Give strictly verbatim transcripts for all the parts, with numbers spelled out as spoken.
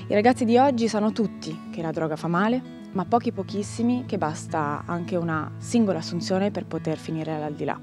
I ragazzi di oggi sanno tutti che la droga fa male, ma pochi pochissimi che basta anche una singola assunzione per poter finire all'aldilà.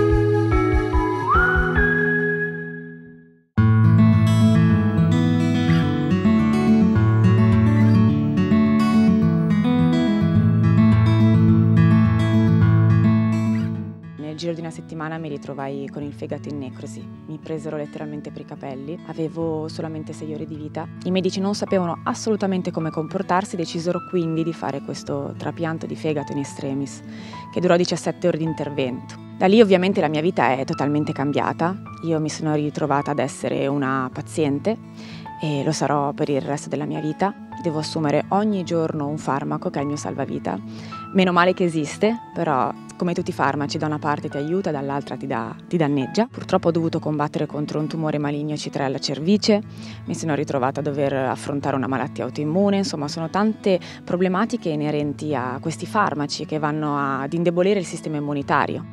Nel giro di una settimana mi ritrovai con il fegato in necrosi, mi presero letteralmente per i capelli, avevo solamente sei ore di vita. I medici non sapevano assolutamente come comportarsi, decisero quindi di fare questo trapianto di fegato in extremis, che durò diciassette ore di intervento. Da lì ovviamente la mia vita è totalmente cambiata, io mi sono ritrovata ad essere una paziente e lo sarò per il resto della mia vita. Devo assumere ogni giorno un farmaco che è il mio salvavita. Meno male che esiste, però come tutti i farmaci da una parte ti aiuta, dall'altra ti, da, ti danneggia. Purtroppo ho dovuto combattere contro un tumore maligno C tre alla cervice, mi sono ritrovata a dover affrontare una malattia autoimmune, insomma sono tante problematiche inerenti a questi farmaci che vanno ad indebolire il sistema immunitario.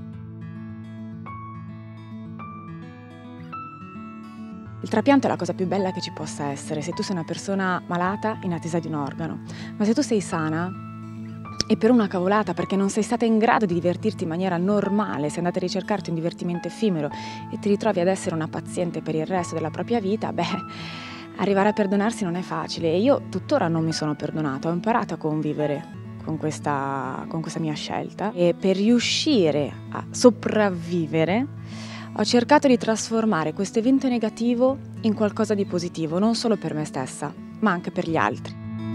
Il trapianto è la cosa più bella che ci possa essere, se tu sei una persona malata in attesa di un organo, ma se tu sei sana e per una cavolata, perché non sei stata in grado di divertirti in maniera normale, sei andata a ricercarti un divertimento effimero e ti ritrovi ad essere una paziente per il resto della propria vita, beh, arrivare a perdonarsi non è facile e io tuttora non mi sono perdonata, ho imparato a convivere con questa, con questa mia scelta e per riuscire a sopravvivere ho cercato di trasformare questo evento negativo in qualcosa di positivo, non solo per me stessa, ma anche per gli altri.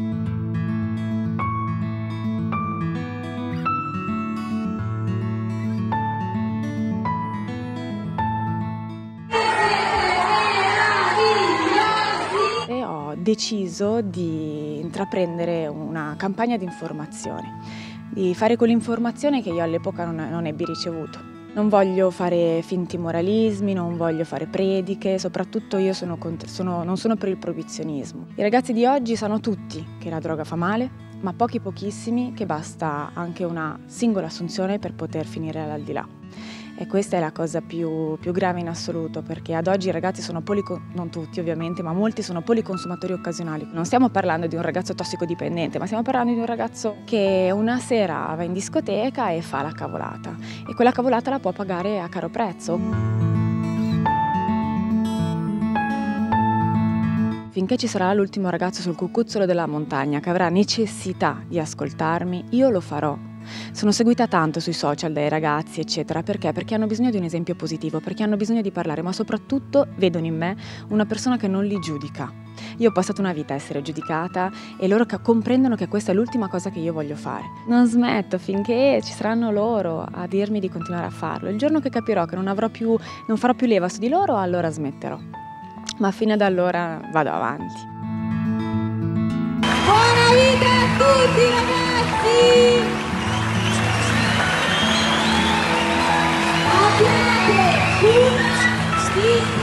E ho deciso di intraprendere una campagna di informazione, di fare quell'informazione che io all'epoca non, non ebbi ricevuto. Non voglio fare finti moralismi, non voglio fare prediche, soprattutto io sono, sono, non sono per il proibizionismo. I ragazzi di oggi sanno tutti che la droga fa male, ma pochi pochissimi che basta anche una singola assunzione per poter finire all'aldilà. E questa è la cosa più, più grave in assoluto, perché ad oggi i ragazzi sono policon- non tutti ovviamente, ma molti sono policonsumatori occasionali. Non stiamo parlando di un ragazzo tossicodipendente, ma stiamo parlando di un ragazzo che una sera va in discoteca e fa la cavolata. E quella cavolata la può pagare a caro prezzo. Finché ci sarà l'ultimo ragazzo sul cucuzzolo della montagna che avrà necessità di ascoltarmi, io lo farò. Sono seguita tanto sui social dai ragazzi, eccetera, perché? Perché hanno bisogno di un esempio positivo, perché hanno bisogno di parlare, ma soprattutto vedono in me una persona che non li giudica. Io ho passato una vita a essere giudicata e loro comprendono che questa è l'ultima cosa che io voglio fare. Non smetto finché ci saranno loro a dirmi di continuare a farlo. Il giorno che capirò che non avrò più, non farò più leva su di loro, allora smetterò. Ma fino ad allora vado avanti. Buona vita a tutti ragazzi! Abbiate una vita